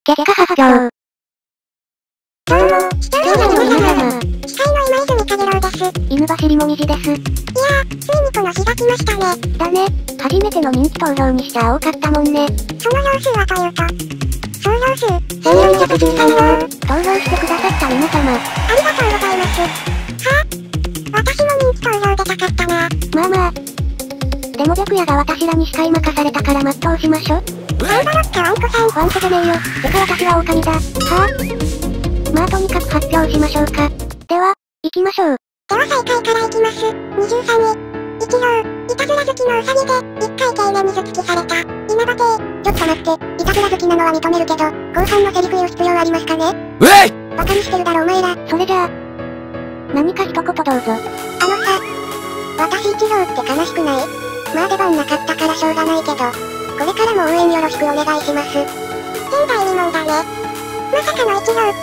ゲゲガハハ行。 どうも、視聴者の皆様。司会の今泉影郎です。 犬走りもみじです。 いやー、ついにこの日が来ましたね。 だね。初めての人気投票にしちゃ多かったもんね。 その票数はというと、総票数、1413票。 投票してくださった皆様、 ありがとうございます。はぁ、私も人気投票出たかったな。 まあまあ。でも白夜が私らに司会任されたから全うしましょ。 頑張ろっかワンコさん。 ワンコじゃねえよ。てか私は狼だ。はぁ、まあとにかく発表しましょうか。では、行きましょう。 では最下位から行きます。23位。1票、いたずら好きのウサギで、1回経年水付きされた、稲葉亭。ちょっと待って、いたずら好きなのは認めるけど、後半のセリフ言う必要ありますかね？バカにしてるだろお前ら。 それじゃあ、何か一言どうぞ。 さ、私1票って悲しくない？まあ出番なかったからしょうがないけど、これからも応援よろしくお願いします。前代未聞だね。まさかの1票って。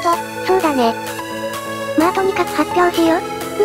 そうだね。まあとにかく発表しよう。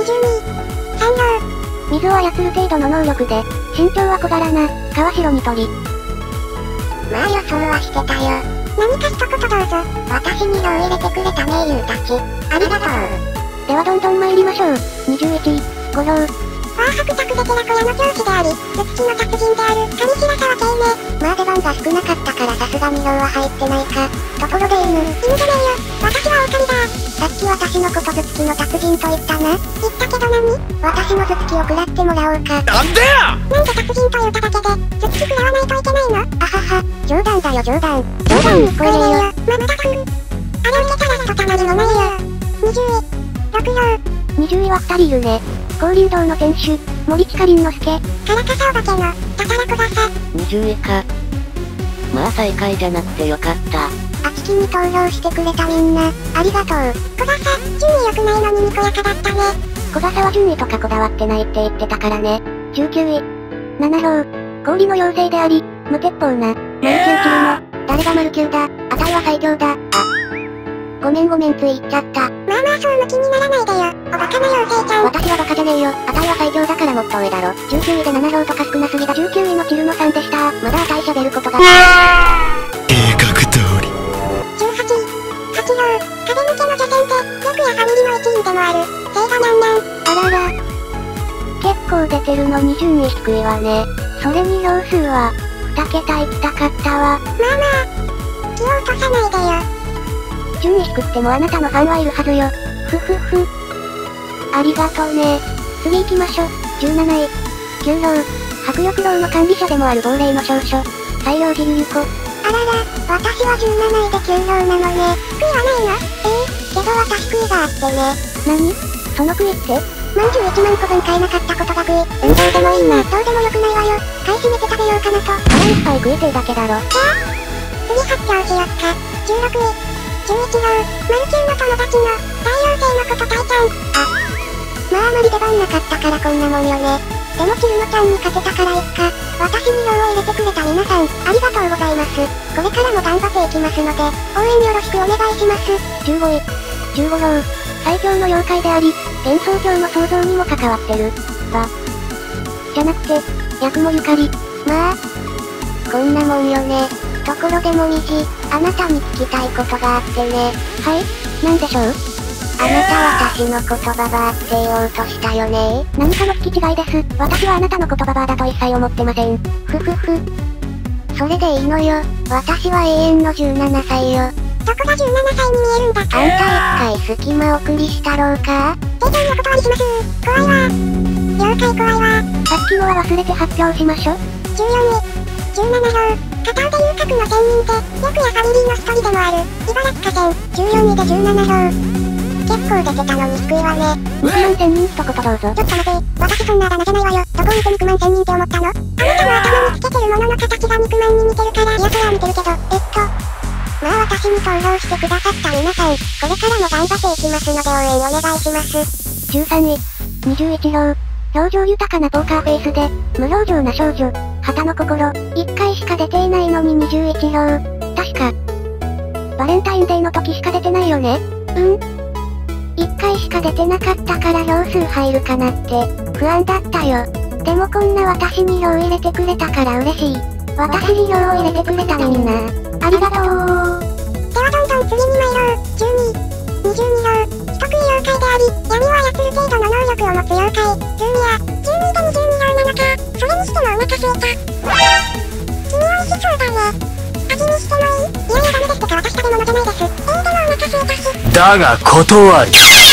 22、3票。 水を操る程度の能力で、身長は小柄な、川城に鳥。 まあ予想はしてたよ。何か一言どうぞ。私に票入れてくれた名優たち、ありがとう。 ではどんどん参りましょう。21位、5票。 白沢で寺子屋の教師であり、頭突きの達人である、上白沢慶明。まあ出番が少なかったからさすがに票は入ってないか。ところで犬じゃねえよ。私は狼だ。さっき私のこと頭突きの達人と言ったな。言ったけど何？私の頭突きを食らってもらおうか。 なんでや！ なんで達人と言っただけで、頭突き食らわないといけないの？あはは、冗談だよ冗談。 冗談に聞こえねえよ。 まぶださん。あれ受けたらひとたまりもないよ。20位、6票。 20位は2人いるね。光林堂の店主、森近凛之助。 からかさお化けの、宝小笠。 20位か。まあ最下位じゃなくてよかった。 あちきに投票してくれたみんな、ありがとう。小笠、順位良くないのににこやかだったね。 小笠は順位とかこだわってないって言ってたからね。19位。7票。氷の妖精であり、無鉄砲な、マルキューチルの、誰がマルキューだ、あたいは最強だ。ごめんつい言っちゃった。 まあまあそうむきにならないでよ、おバカな妖精ちゃん。 私はバカじゃねえよ。あたいは最強だからもっと上だろ。19位で7票とか少なすぎだ。19位のチルノさんでした。まだあたい喋ることが。 計画通り。 18位、8票、壁抜けの女性で、白夜ファミリの一員でもある、聖がなんなん。 あらら。結構出てるのに順位低いわね。それに票数は、2桁いきたかったわ。 まあまあ、気を落とさないでよ。 順位低くてもあなたのファンはいるはずよ。ふふふ。ありがとね。次行きましょう。17位。9票。迫力楼の管理者でもある亡霊の証書。西洋寺ゆゆ子。 あらら、私は17位で9票なのね。悔いはないの？けど私悔いがあってね。 何？その悔いって？ まんじゅう1万個分買えなかったことが悔い。どうでもいいな。どうでもよくないわよ。買い占めて食べようかなと。 腹いっぱい食いてえだけだろ。 次発表しよっか。16位。11号、マルキューの友達の、太陽星のことタイちゃん。まああまり出番なかったからこんなもんよね。でもチルノちゃんに勝てたからいっか。私に票を入れてくれた皆さん、ありがとうございます。これからも頑張っていきますので、応援よろしくお願いします。 15位。15票。最強の妖怪であり、幻想郷の創造にも関わってる。じゃなくて、八雲ゆかり。 まあ、こんなもんよね。ところでもみじ、あなたに聞きたいことがあってね。 はい？なんでしょう？ あなた私の言葉ばーって言おうとしたよね。 何かの聞き違いです。私はあなたの言葉ばーだと一切思ってません。 ふふふ。それでいいのよ。私は永遠の17歳よ。どこが17歳に見えるんだか。あんた一回隙間送りしたろうか？手順お断りします。怖いわ。妖怪怖いわ。 さっきのは忘れて発表しましょう。 14位、17票。片腕遊郭の仙人で、白夜ファミリーの一人でもある、茨城河川、14位で17票。結構出てたのに低いわね。 肉まん仙人一言どうぞ。 ちょっと待て、私そんなあだ名じゃないわよ。どこ見て肉まん仙人って思ったの？あなたの頭につけてるものの形が肉まんに似てるから、いやそれは似てるけど、まあ私に投票してくださった皆さん、これからも頑張っていきますので応援お願いします。 13位、21票。表情豊かなポーカーフェイスで、無表情な少女、旗の心、1回しか出ていないのに21票。確か、バレンタインデーの時しか出てないよね。1回しか出てなかったから票数入るかなって不安だったよ。でもこんな私に票入れてくれたから嬉しい。私に票を入れてくれたみんな、ありがとう。 では力を持つ妖怪、ルーミア、12で22票なのか、それにしてもお腹すいた。君美味しそうだね。味見してもいい？いやいやダメですってか私食べ物じゃないです。でもお腹すいたし。 だが断る。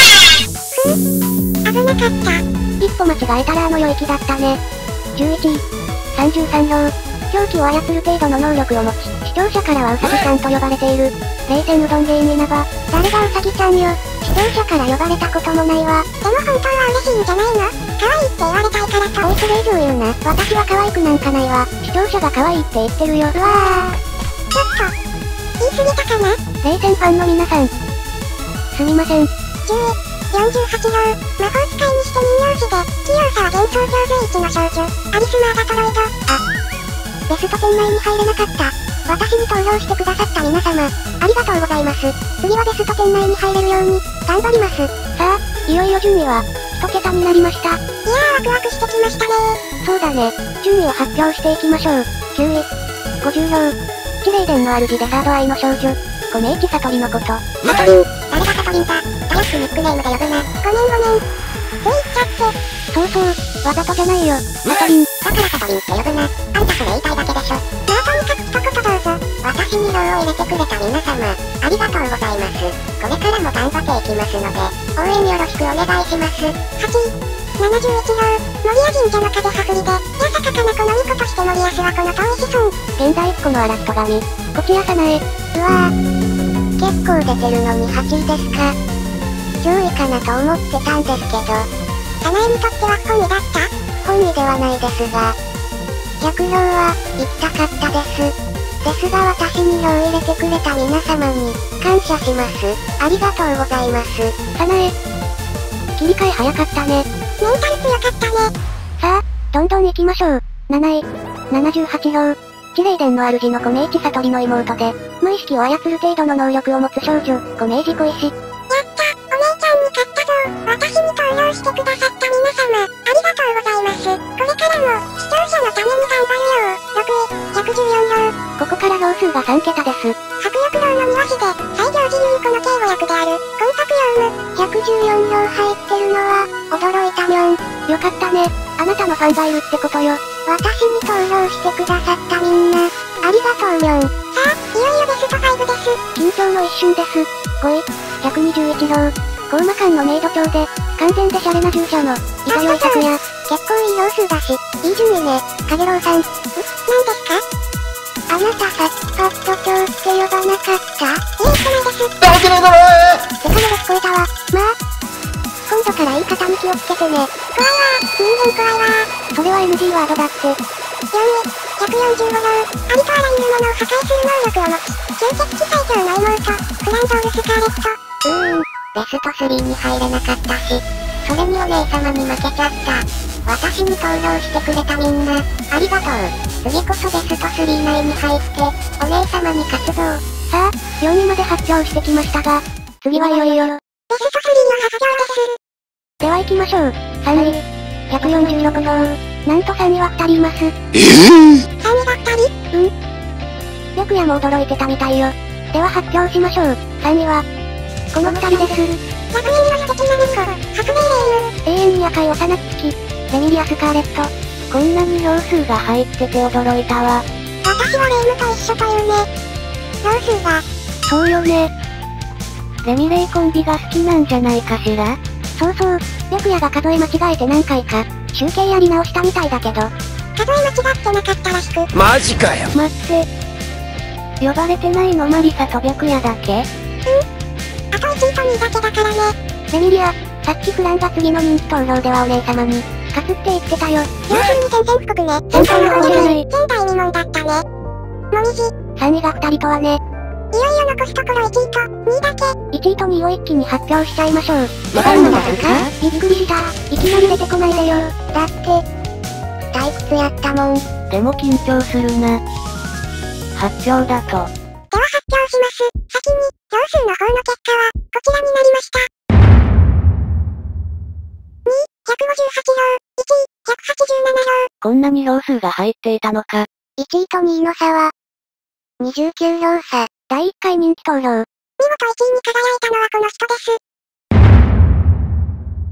危なかった。 一歩間違えたら領域だったね。11位。33票。狂気を操る程度の能力を持ち、視聴者からはウサギさんと呼ばれている。冷戦うどん芸人稲葉。誰がウサギちゃんよ。視聴者から呼ばれたこともないわ。 でも本当は嬉しいんじゃないの？可愛いって言われたいからと。 おいそれ以上言うな。私は可愛くなんかないわ。視聴者が可愛いって言ってるよ。うわちょっと、言い過ぎたかな？ 冷戦ファンの皆さん。すみません。 10位、48票。魔法使いにして人形師で、器用さは幻想上随一の少女、アリス・マーガトロイド。 ベスト10内に入れなかった。私に投票してくださった皆様、ありがとうございます。次はベスト10内に入れるように、頑張ります。さあ、いよいよ順位は、1桁になりました。 いやーワクワクしてきましたねー。 そうだね。順位を発表していきましょう。9位、50票。地霊殿の主でサードアイの少女、小明智悟りのこと。 サトリン、誰がサトリンだ。早くニックネームで呼ぶな。ごめん。つい言っちゃって。 そうそう、わざとじゃないよ。サトリン。 だからサトリンって呼ぶな。あんたそれ言いたいだけでしょ。まあとにかく一言どうぞ。私に票を入れてくれた皆様、ありがとうございます。これからも頑張っていきますので、応援よろしくお願いします。8位、71票。守谷神社の風はふりで、八坂かな子の巫女として森安はこの遠い子孫。 現在1個のアラスト神、こちやさなえ。うわぁ。結構出てるのに8位ですか。10位かなと思ってたんですけど。 さなえにとっては本意だった？ 本意ではないですが。100票は、行きたかったです。ですが私に票を入れてくれた皆様に、感謝します。ありがとうございます。さなえ。切り替え早かったね。 メンタル強かったね。 さあ、どんどん行きましょう。7位、78票。地霊殿の主の小明智悟りの妹で、無意識を操る程度の能力を持つ少女、小明寺小石。 やった、お姉ちゃんに勝ったぞ。私に投票してくださった皆様、ありがとうございます。これからも、視聴者のために頑張るよ。6位、114票。 ここから票数が3桁です。 迫力楼の庭師で、西行寺優子の警護役である、コンタクヨウム。 114票入ってるのは、驚いたにょん。よかったね。あなたのファンがいるってことよ。私に投票してくださったみんな、ありがとうにょん。 さあ、いよいよベスト5です。 緊張の一瞬です。5位、121票。高魔館のメイド長で、完全でシャレな従者の、糸よい拓也。結構いい票数だし、いい順位ね。かげろうさん。 何ですか？ あなたさっきパッド長って呼ばなかった？ 言ってないです。 だわけねえだろデカめで聞こえたわ。まあ、今度から言い方に気をつけてね。 怖いわー、人間怖いわー。 それは NG ワードだって。 4位、145票。ありとあらゆるものを破壊する能力を持ち、吸血鬼最強の妹、フランドール・スカーレット。 ベスト3に入れなかったし、それにお姉様に負けちゃった。私に投票してくれたみんな、ありがとう。次こそベスト3内に入って、お姉様に勝つぞ。さあ、4位まで発表してきましたが、次はいよいよ。 ベスト3の発表です。 では行きましょう。3位、146票。なんと3位は2人います。 3位が2人？ 白夜も驚いてたみたいよ。では発表しましょう。3位は、この2人です。 100円の素敵な猫、白霊霊夢。 永遠に赤い幼き月、レミリア・スカーレット。こんなに票数が入ってて驚いたわ。 私は霊夢と一緒というね。票数が。 そうよね。レミレイコンビが好きなんじゃないかしら？そうそう、白夜が数え間違えて何回か、集計やり直したみたいだけど。 数え間違ってなかったらしく。 マジかよ。 待って。呼ばれてないのマリサと白夜だけ？ あと1位と2位だけだからね。 レミリア、さっきフランが次の人気投票ではお姉様に、勝つって言ってたよ。 要するに宣戦布告ね。 宣戦布告じゃない。 前代未聞だったね。もみじ。 3位が2人とはね。 いよいよ残すところ1位と2位だけ。 1位と2位を一気に発表しちゃいましょう。 わかんないですか？びっくりした。いきなり出てこないでよ。だって、退屈やったもん。でも緊張するな。発表だと。 では発表します。先に、票数の方の結果は、こちらになりました。2位、158票。1位、187票。 こんなに票数が入っていたのか。1位と2位の差は、29票差。第1回人気投票。 見事1位に輝いたのはこの人です。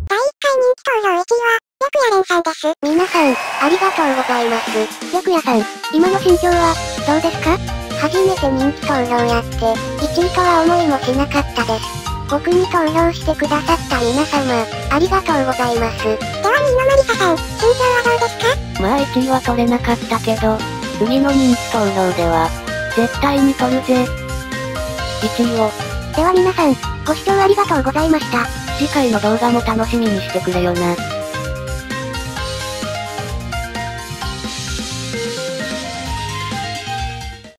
第1回人気投票1位は、白夜蓮さんです。 皆さん、ありがとうございます。白夜さん、今の心境は、どうですか？初めて人気投票やって、1位とは思いもしなかったです。僕に投票してくださった皆様、ありがとうございます。 では新野まりささん、心境はどうですか？ まあ1位は取れなかったけど、次の人気投票では、絶対に取るぜ。1位を。 では皆さん、ご視聴ありがとうございました。 次回の動画も楽しみにしてくれよな。